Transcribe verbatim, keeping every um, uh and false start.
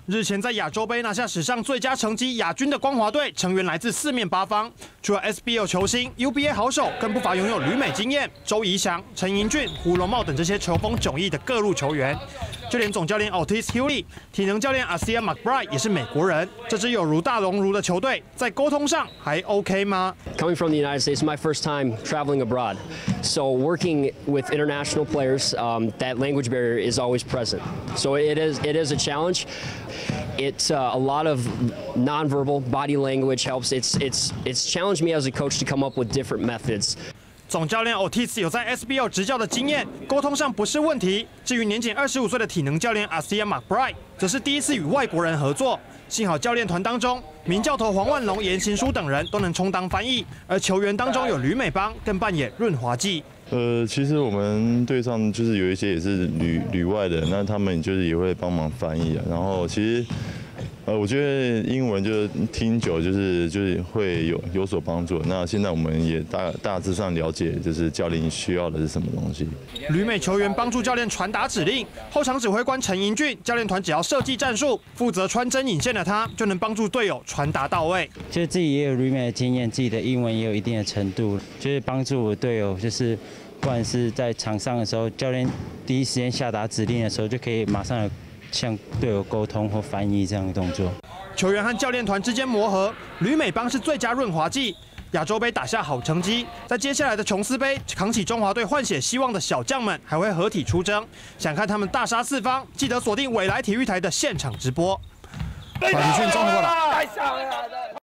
日前在亚洲杯拿下史上最佳成绩亚军的光华队，成员来自四面八方，除了 S B L 球星、U B A 好手，更不乏拥有旅美经验，周怡翔、陈盈俊、胡龙茂等这些球风迥异的各路球员。就连总教练 Otis Hurley、体能教练 Asiya McBride 也是美国人。这支有如大熔炉的球队，在沟通上还 OK 吗 ？Coming from the United States, it's my first time traveling abroad, so working with international players, um, that language barrier is always present. So it is it is a challenge. It's uh, a lot of nonverbal body language helps. It's it's it's challenged me as a coach to come up with different methods. 总教练 Otis 有在 S B L 执教的经验，沟通上不是问题。至于年仅二十五岁的体能教练 Asiya McBride， 则是第一次与外国人合作。幸好教练团当中，名教头黄万龙、严行书等人都能充当翻译，而球员当中有旅美帮，更扮演润滑剂。 呃，其实我们队上就是有一些也是旅旅外的，那他们就是也会帮忙翻译啊。然后其实。呃，我觉得英文就是听久，就是就是会有有所帮助。那现在我们也大大致上了解，就是教练需要的是什么东西。 旅美球员帮助教练传达指令，后场指挥官陈盈俊，教练团只要设计战术，负责穿针引线的他，就能帮助队友传达到位。 就是自己也有旅美的经验，自己的英文也有一定的程度，就是帮助我队友，就是不管是在场上的时候，教练第一时间下达指令的时候，就可以马上有。向队友沟通或翻译这样的动作， 球员和教练团之间磨合，旅美帮是最佳润滑剂。亚洲杯打下好成绩，在接下来的琼斯杯扛起中华队换血希望的小将们还会合体出征。想看他们大杀四方，记得锁定未来体育台的现场直播。华体讯综合报道。